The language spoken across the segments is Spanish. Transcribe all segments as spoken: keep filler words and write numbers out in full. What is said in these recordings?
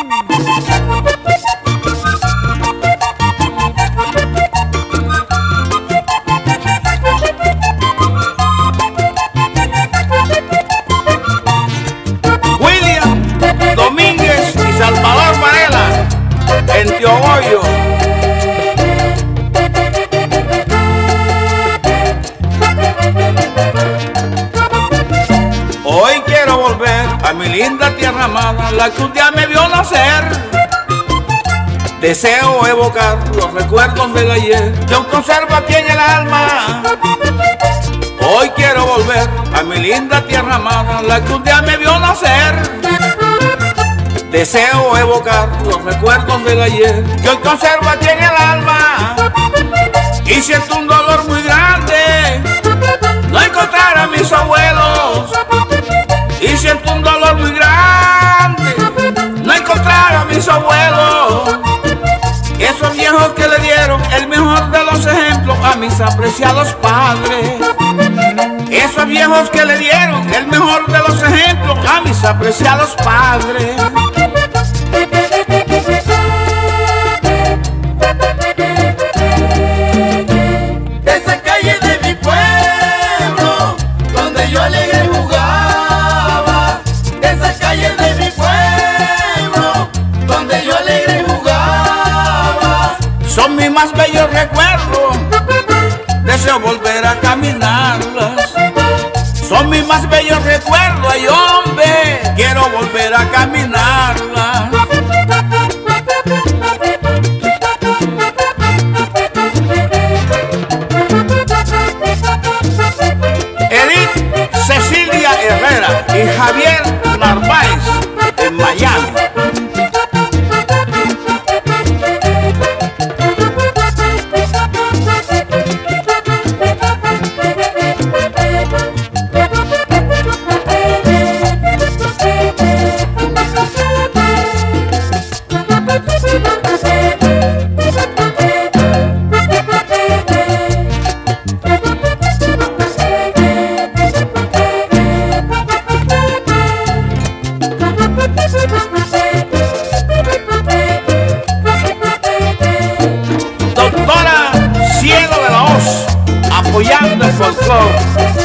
William Domínguez y Salvador Varela en Teogoyo. Hoy quiero volver a mi linda tierra amada, la que un día me vio nacer. Deseo evocar los recuerdos del ayer que aún conservo aquí en el alma. Hoy quiero volver a mi linda tierra amada, la que un día me vio nacer. Deseo evocar los recuerdos del ayer que hoy conservo aquí en el alma. Y siento un dolor muy grande no encontrar a mis abuelos. Y siento un dolor muy grande no encontrar a mis abuelos. Esos viejos que le dieron el mejor de los ejemplos a mis apreciados padres. Esos viejos que le dieron el mejor de los ejemplos a mis apreciados padres. Esa calle de mi pueblo donde yo alegre jugaba. Esa calle de mi pueblo donde yo alegre jugaba. Son mis más bellos recuerdos, deseo volver a caminarlas. Son mis más bellos recuerdos, ay hombre, quiero volver a caminarlas. Edith Cecilia Herrera y Javier Narváez en Miami. Doctora Cielo de la Hoz, apoyando el folclore.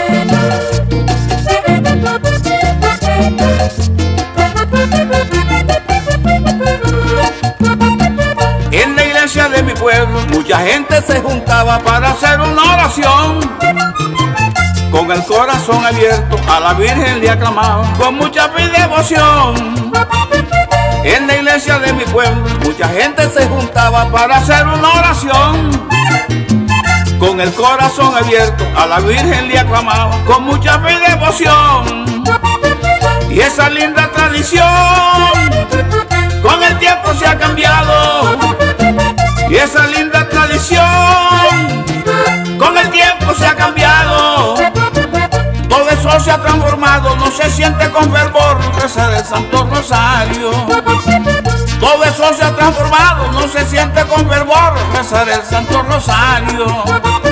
En la iglesia de mi pueblo mucha gente se juntaba para hacer una oración. Con el corazón abierto a la Virgen le aclamaban con mucha fe y devoción. En la iglesia de mi pueblo mucha gente se juntaba para hacer una oración. Con el corazón abierto a la Virgen le aclamaban con mucha fe y devoción. Y esa linda tradición con el tiempo se ha cambiado. Y esa linda tradición con el tiempo se ha cambiado. Todo eso se ha transformado, no se siente con fervor rezar el Santo Rosario. Todo eso se ha transformado, no se siente con fervor rezar el Santo Rosario.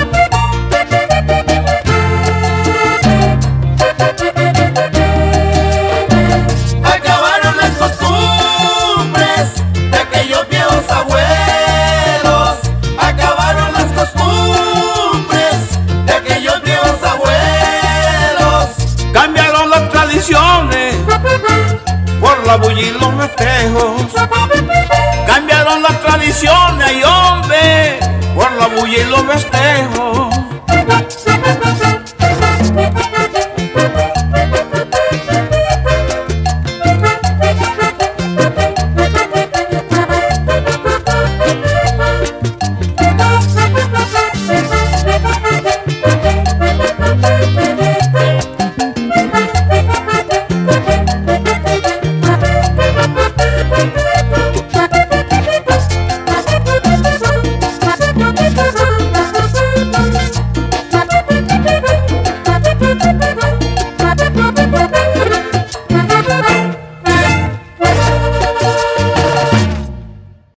Acabaron las costumbres de aquellos viejos abuelos. Acabaron las costumbres de aquellos viejos abuelos. Cambiaron las tradiciones por la bulla y los festejos. Cambiaron las tradiciones, ay hombre, por la bulla y los festejos.